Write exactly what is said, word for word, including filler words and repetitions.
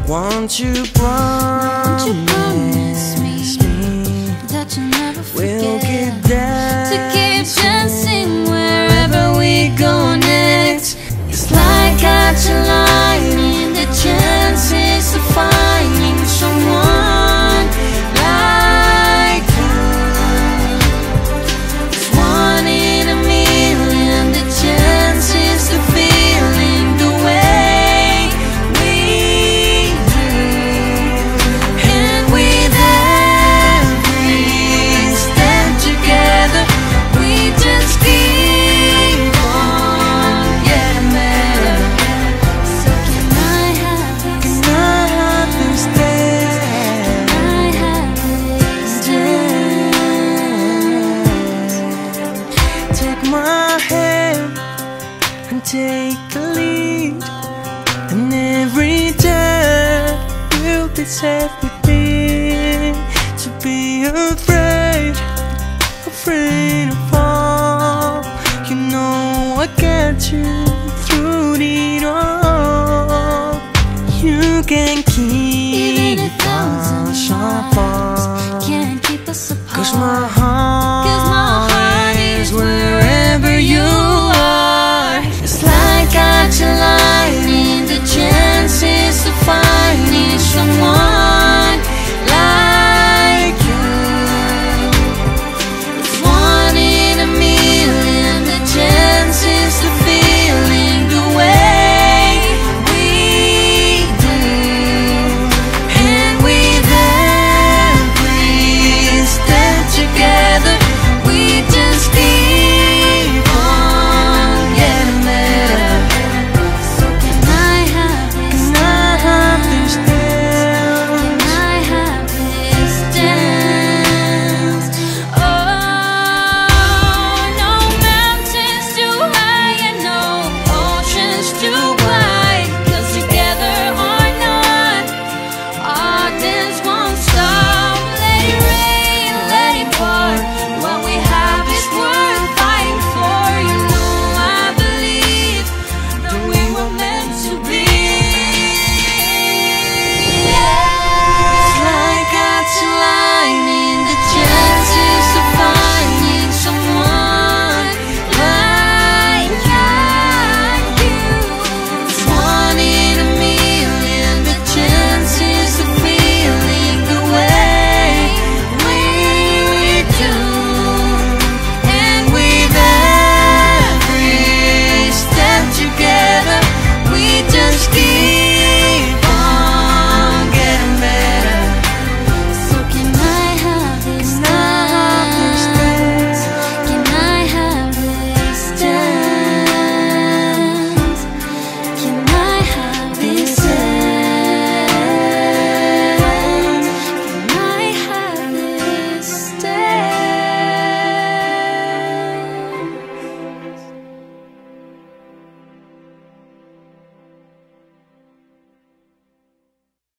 Won't you promise, Won't you promise me, me that you'll never forget we'll get dancing, to keep dancing wherever we go next? It's like I lining the chances of finding someone like you. It's one in a million, the chances of feeling the way we do. And with every step together, we just keep on getting better. So can I have this? can I have this day? Can I have this day? Take my hand and take the lead, and every time you'll be safe with me. To be afraid, afraid of all, you know I got you through it all. You can keep Even a thousand us miles apart, can't keep us apart. 'cause my